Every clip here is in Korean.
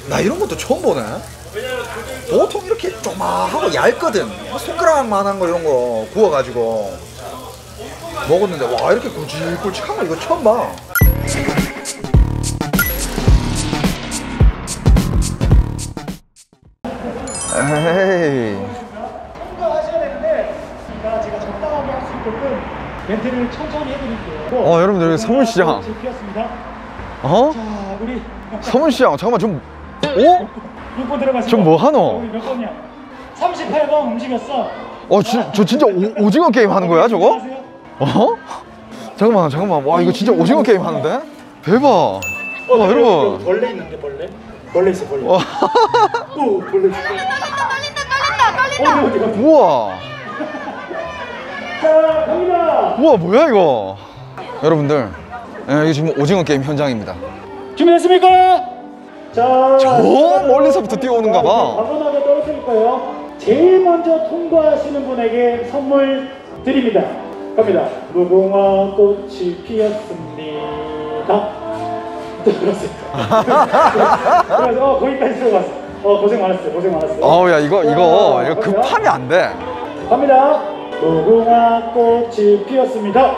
나 이런 것도 처음 보네. 보통 이렇게 조그마하고 얇거든. 손가락만한 거 이런 거 구워가지고 먹었는데 와 이렇게 굵직굵직한 거 이거 처음 봐. 에이. 통과하셔야 되는데 제가 적당하게 할 수 있게끔 멘트를 천천히 해드릴게요. 여러분들 여기 서문시장. 어? 자, 우리 서문시장 잠깐만 좀. 어? 6번 들어가시고. 좀 뭐 하노? 몇 번이야? 38번 움직였어. 저 진짜 오징어 게임 하는 거야 저거? 어? 잠깐만 와 이거 진짜 오징어 게임 하는데? 대박. 와 여러분. 벌레 있는데 벌레? 벌레 있어 벌레. 오 벌레 있어. 떨린다. 우와. 자 갑니다. 우와 뭐야 이거. 여러분들 이게 지금 오징어 게임 현장입니다. 준비됐습니까? 자, 저 멀리서부터 뛰어오는가 봐. 과감하게 떨어뜨릴 거예요. 제일 먼저 통과하시는 분에게 선물 드립니다. 갑니다. 무궁화 꽃이 피었습니다. 들었어요. 그래서 거기까지 들어갔어. 고생 많았어요. 야 이거 급하면 안 돼. 갑니다. 무궁화 꽃이 피었습니다.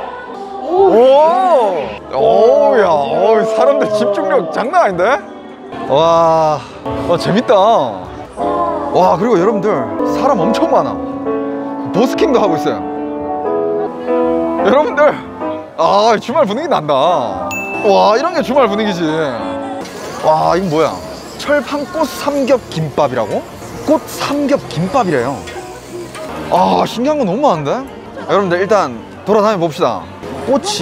오야 사람들 집중력 장난 아닌데? 와 재밌다. 와 그리고 여러분들 사람 엄청 많아. 버스킹도 하고 있어요. 여러분들 주말 분위기 난다. 와 이런 게 주말 분위기지. 와 이거 뭐야? 철판꽃 삼겹 김밥이라고? 꽃 삼겹 김밥이래요. 신기한 거 너무 많은데? 여러분들 일단 돌아다녀 봅시다. 꼬치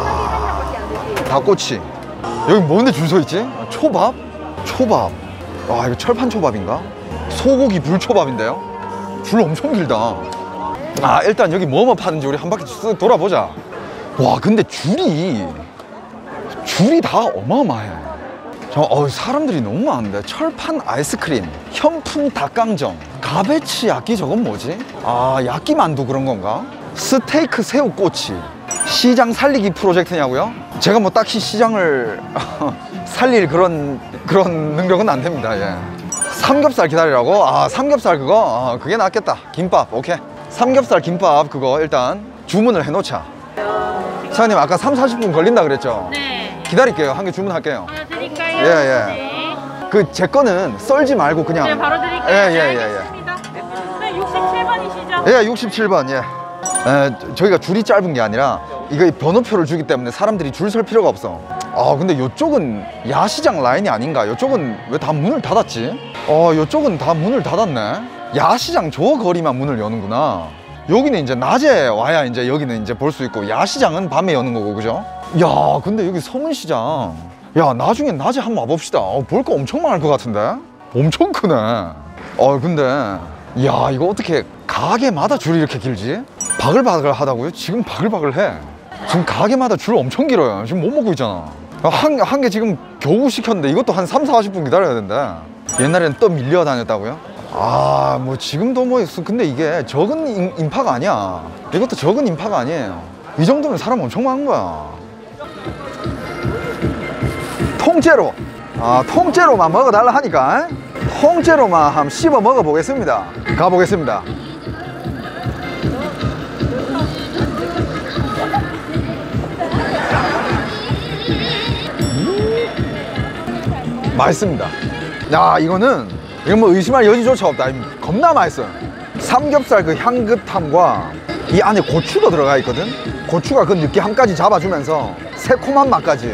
다 꼬치. 여기 뭔데 줄 서 있지? 초밥? 와 이거 철판 초밥인가? 소고기 불초밥인데요? 줄 엄청 길다. 일단 여기 뭐뭐 파는지 우리 한 바퀴 쓱 돌아보자. 와 근데 줄이 다 어마어마해. 사람들이 너무 많은데. 철판 아이스크림, 현풍 닭강정, 가베치 야끼. 저건 뭐지? 야끼 만두 그런 건가? 스테이크 새우꼬치. 시장 살리기 프로젝트냐고요? 제가 뭐 딱히 시장을 살릴 그런 능력은 안 됩니다. 예. 삼겹살 기다리라고? 삼겹살 그거? 그게 낫겠다. 김밥 오케이. 삼겹살 김밥 그거 일단 주문을 해놓자. 사장님 아까 30-40분 걸린다 그랬죠? 네. 기다릴게요. 한 개 주문할게요. 드릴까요? 예. 네. 제 거는 썰지 말고 그냥. 네, 바로 드릴게요. 예. 알겠습니다. 네, 67번이시죠? 예, 67번. 예. 저희가 줄이 짧은 게 아니라 이거 번호표를 주기 때문에 사람들이 줄 설 필요가 없어. 근데 이쪽은 야시장 라인이 아닌가? 이쪽은 왜 다 문을 닫았지? 이쪽은 다 문을 닫았네. 야시장 저 거리만 문을 여는구나. 여기는 이제 낮에 와야 이제 여기는 이제 볼 수 있고, 야시장은 밤에 여는 거고, 그죠? 야, 근데 여기 서문시장. 야, 나중에 낮에 한번 와봅시다. 볼 거 엄청 많을 것 같은데? 엄청 크네. 근데 야, 이거 어떻게 가게마다 줄이 이렇게 길지? 바글바글 하다고요? 지금 바글바글해. 지금 가게마다 줄 엄청 길어요. 지금 못 먹고 있잖아. 한 개 지금 겨우 시켰는데 이것도 한 30-40분 기다려야 된대. 옛날에는 또 밀려 다녔다고요? 뭐 지금도 뭐 근데 이게 적은 인파가 아니야. 이것도 적은 인파가 아니에요. 이 정도면 사람 엄청 많은 거야. 통째로 통째로만 먹어달라 하니까 통째로만 한번 씹어 먹어보겠습니다. 가보겠습니다. 맛있습니다. 야, 이건 뭐 의심할 여지조차 없다. 겁나 맛있어요. 삼겹살 그 향긋함과 이 안에 고추도 들어가 있거든. 고추가 그 느끼함까지 잡아주면서 새콤한 맛까지.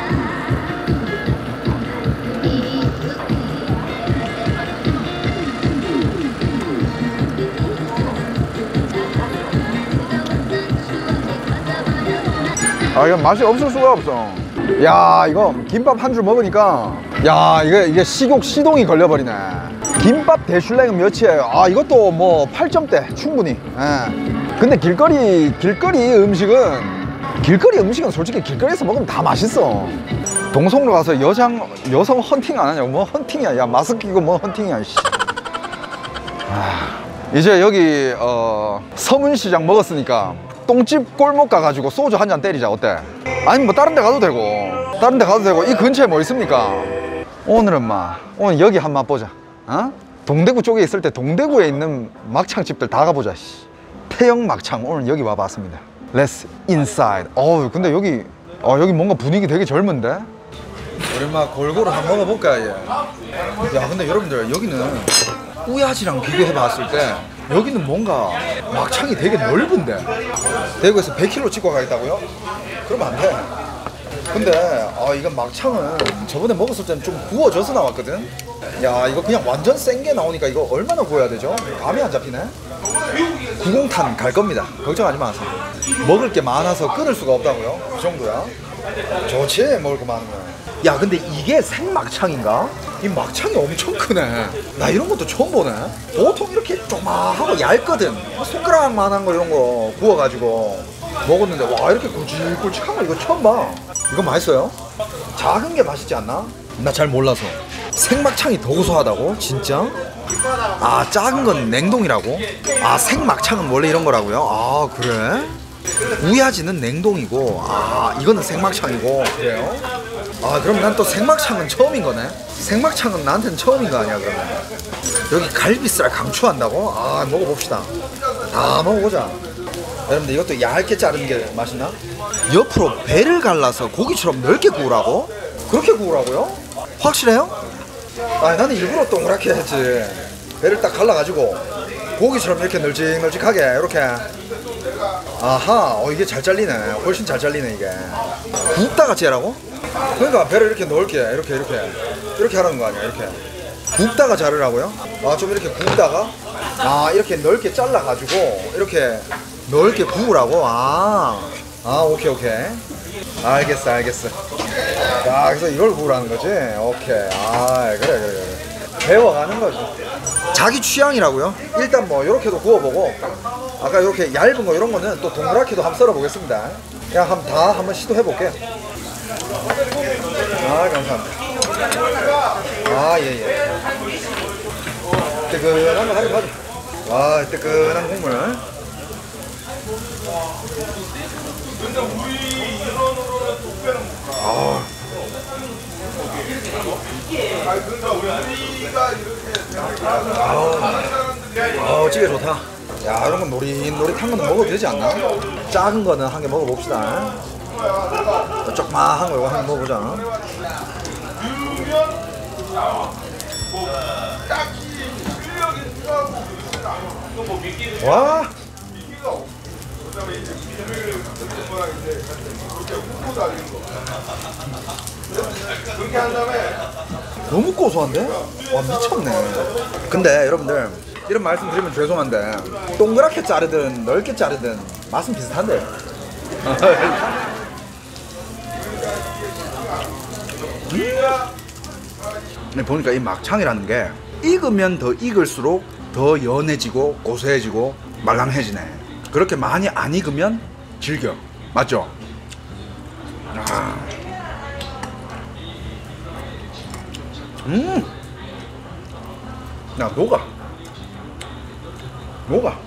이건 맛이 없을 수가 없어. 야, 이거 김밥 한 줄 먹으니까 야, 이게 식욕 시동이 걸려버리네. 김밥 대슐랭은 몇이에요? 이것도 뭐 8점대 충분히. 예. 근데 길거리 음식은 솔직히 길거리에서 먹으면 다 맛있어. 동성로 가서 여성 헌팅 안 하냐고. 뭐 헌팅이야. 야, 마스크 끼고 뭐 헌팅이야. 이제 여기 서문시장 먹었으니까 똥집 골목 가가지고 소주 한 잔 때리자. 어때? 아니면 뭐 다른 데 가도 되고 이 근처에 뭐 있습니까? 오늘은 오늘 여기 한 맛 보자. 어? 동대구 쪽에 있을 때 동대구에 있는 막창집들 다 가보자. 태영 막창 오늘 여기 와봤습니다. Let's inside. 근데 여기 여기 뭔가 분위기 되게 젊은데? 우리 골고루 한번 먹어볼까 얘. 야 근데 여러분들 여기는 우야지랑 비교해봤을 때 여기는 뭔가 막창이 되게 넓은데 대구에서 100kg 찍고 가겠다고요? 그러면 안 돼. 근데 이건 막창은 저번에 먹었을 때는 좀 구워져서 나왔거든. 야 이거 그냥 완전 센 게 나오니까 이거 얼마나 구워야 되죠? 감이 안 잡히네. 구공탄 갈 겁니다. 걱정하지 마세요. 먹을 게 많아서 끊을 수가 없다고요? 그 정도야? 좋지 먹을 거 많으면. 야 근데 이게 생막창인가? 이 막창이 엄청 크네. 나 이런 것도 처음 보네. 보통 이렇게 조그마하고 얇거든. 손가락만한 거 이런 거 구워가지고 먹었는데 와 이렇게 굵직굵직한 거 이거 처음 봐. 이거 맛있어요? 작은 게 맛있지 않나? 나 잘 몰라서. 생막창이 더 고소하다고? 진짜? 작은 건 냉동이라고? 생막창은 원래 이런 거라고요? 그래? 우야지는 냉동이고 이거는 생막창이고. 그래요? 그럼 난 또 생막창은 처음인 거네? 생막창은 나한테는 처음인 거 아니야 그러면? 여기 갈비살 강추한다고? 먹어봅시다. 다 먹어보자. 여러분들 이것도 얇게 자르는 게 맛있나? 옆으로 배를 갈라서 고기처럼 넓게 구우라고? 그렇게 구우라고요? 확실해요? 나는 일부러 동그랗게 했지. 배를 딱 갈라가지고 고기처럼 이렇게 널찍널찍하게 이렇게. 이게 잘 잘리네. 훨씬 잘 잘리네 이게. 굽다가 째라고? 그러니까 배를 이렇게 넓게 이렇게 하라는 거 아니야. 이렇게 굽다가 자르라고요? 좀 이렇게 굽다가 이렇게 넓게 잘라가지고 이렇게 넓게 구우라고? 오케이 알겠어. 그래서 이걸 구우라는 거지? 오케이. 그래. 배워가는 거지. 자기 취향이라고요? 일단 요렇게도 구워보고 아까 이렇게 얇은 거 이런 거는 또 동그랗게도 한번 썰어 보겠습니다. 그냥 한번 시도해볼게요. 감사합니다. 예. 뜨끈한 거 가져. 뜨끈한 국물. 찌개 좋다. 야 이런 건 노릇노릇한 거는 먹어도 되지 않나? 작은 거는 한 개 먹어봅시다. 조그마한 거 이거 한 개 먹어보자. 와 너무 고소한데? 와 미쳤네. 근데 여러분들 이런 말씀 드리면 죄송한데 동그랗게 자르든 넓게 자르든 맛은 비슷한데. 보니까 이 막창이라는 게 익으면 더 익을수록 더 연해지고 고소해지고 말랑해지네. 그렇게 많이 안 익으면 질겨. 맞죠? 야 녹아.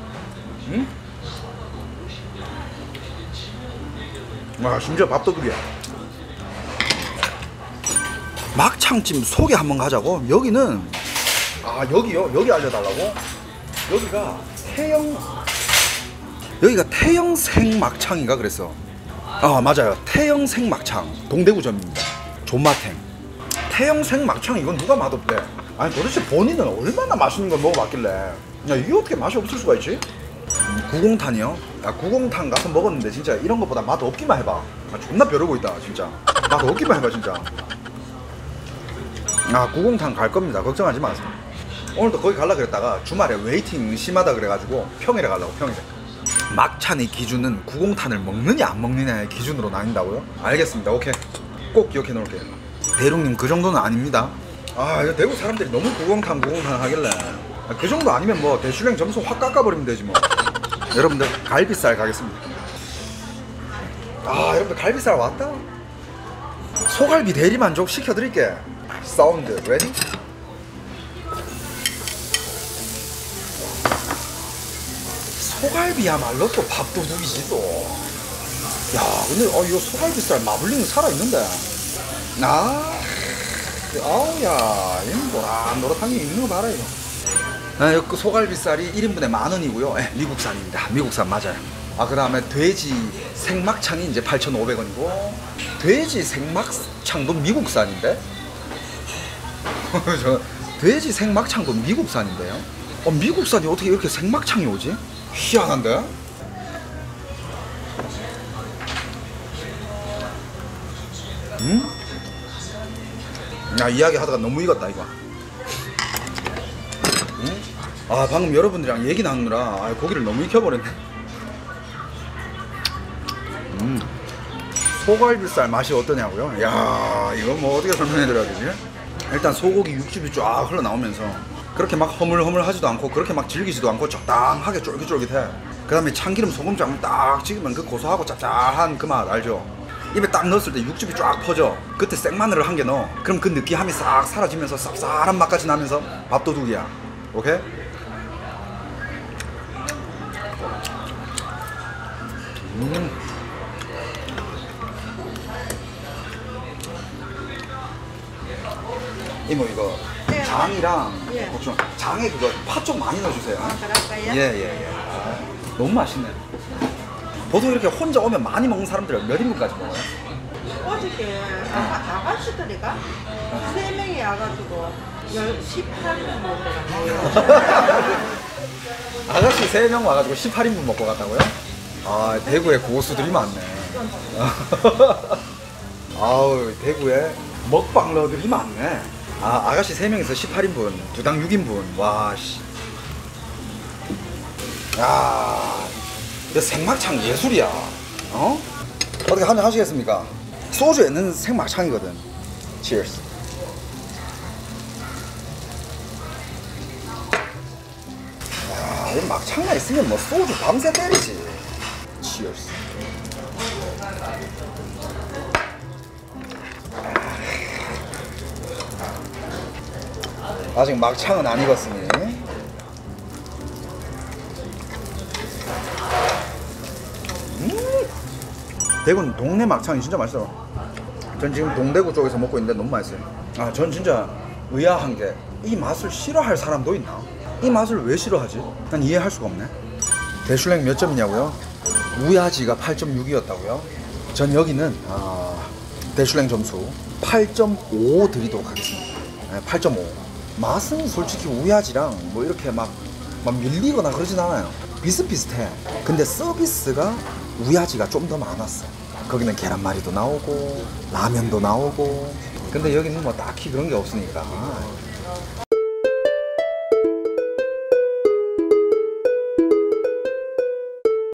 심지어 밥도둑이야. 막창집 소개 한번 가자고. 여기는 여기요? 여기 알려달라고? 여기가 태영 생막창인가 그랬어. 맞아요. 태영 생막창 동대구점입니다. 존맛탱. 태영 생막창 이건 누가 맛없대? 아니 도대체 본인은 얼마나 맛있는 걸 먹어봤길래 야 이게 어떻게 맛이 없을 수가 있지? 구공탄이요? 야 구공탄 가서 먹었는데 진짜 이런 것보다 맛 없기만 해봐. 존나 벼르고 있다 진짜. 맛 없기만 해봐 진짜. 구공탄 갈 겁니다. 걱정하지 마세요. 오늘도 거기 갈라 그랬다가 주말에 웨이팅 심하다 그래가지고 평일에 가려고. 평일에. 막창의 기준은 구공탄을 먹느냐 안 먹느냐의 기준으로 나뉜다고요? 알겠습니다. 오케이. 꼭 기억해 놓을게요. 대륙님 그 정도는 아닙니다. 이거 대구 사람들이 너무 구공탄 하길래 그 정도 아니면 대슐랭 점수 확 깎아버리면 되지 뭐. 여러분들 갈비살 가겠습니다. 여러분들 갈비살 왔다. 소갈비 대리만족 시켜드릴게. 사운드 레디? 소갈비야말로 또 밥도둑이지 또. 야 근데 이거 소갈비살 마블링 살아있는데. 아우야, 이 노릇한 게 있는 거 봐라, 이거. 아, 그 소갈비살이 1인분에 10,000원이고요. 네, 미국산입니다. 미국산 맞아요. 아, 그 다음에 돼지 생막창이 이제 8,500원이고, 돼지 생막창도 미국산인데? 저 돼지 생막창도 미국산인데요? 미국산이 어떻게 이렇게 생막창이 오지? 희한한데? 야, 이야기 하다가 너무 익었다, 이거. 아, 방금 여러분들이랑 얘기 나누느라 고기를 너무 익혀버렸네. 소갈비살 맛이 어떠냐고요? 야, 이거 뭐 어떻게 설명해드려야 되지? 일단 소고기 육즙이 쫙 흘러나오면서 그렇게 막 허물허물하지도 않고 그렇게 막 질기지도 않고 적당하게 쫄깃쫄깃해. 그 다음에 참기름 소금장을 딱 찍으면 그 고소하고 짭짤한 그 맛 알죠? 입에 딱 넣었을 때 육즙이 쫙 퍼져. 그때 생마늘을 한 개 넣어. 그럼 그 느끼함이 싹 사라지면서 쌉쌀한 맛까지 나면서 밥도둑이야. 오케이? 이모 이거 네. 장이랑 예. 고추 장에 그거 파 좀 많이 넣어주세요. 그럴까요? 예예예. 너무 맛있네. 보통 이렇게 혼자 오면 많이 먹는 사람들은 몇 인분까지 먹어요? 어저께 아가씨들이가 3명이 와가지고 18분 먹더라고요. 아가씨 3명 와가지고 18인분 먹고 갔다고요? 아, 대구에 고수들이 많네. 아우, 대구에 먹방러들이 많네. 아, 아가씨 3명에서 18인분, 두당 6인분. 와, 씨. 야, 이거 생막창 예술이야. 어? 어떻게 한잔 하시겠습니까? 소주에는 생막창이거든. Cheers. 야, 이 막창만 있으면 뭐 소주 밤새 때리지. Cheers. 아직 막창은 안 익었으니. 대구는 동네 막창이 진짜 맛있어. 전 지금 동대구 쪽에서 먹고 있는데 너무 맛있어요. 아, 전 진짜 의아한 게 이 맛을 싫어할 사람도 있나? 이 맛을 왜 싫어하지? 난 이해할 수가 없네. 대슐랭 몇 점이냐고요? 우야지가 8.6이었다고요? 전 여기는 대슐랭 점수 8.5 드리도록 하겠습니다. 네, 8.5. 맛은 솔직히 우야지랑 뭐 이렇게 막 밀리거나 그러진 않아요. 비슷비슷해. 근데 서비스가 우야지가 좀 더 많았어. 거기는 계란말이도 나오고 라면도 나오고. 근데 여기는 뭐 딱히 그런 게 없으니까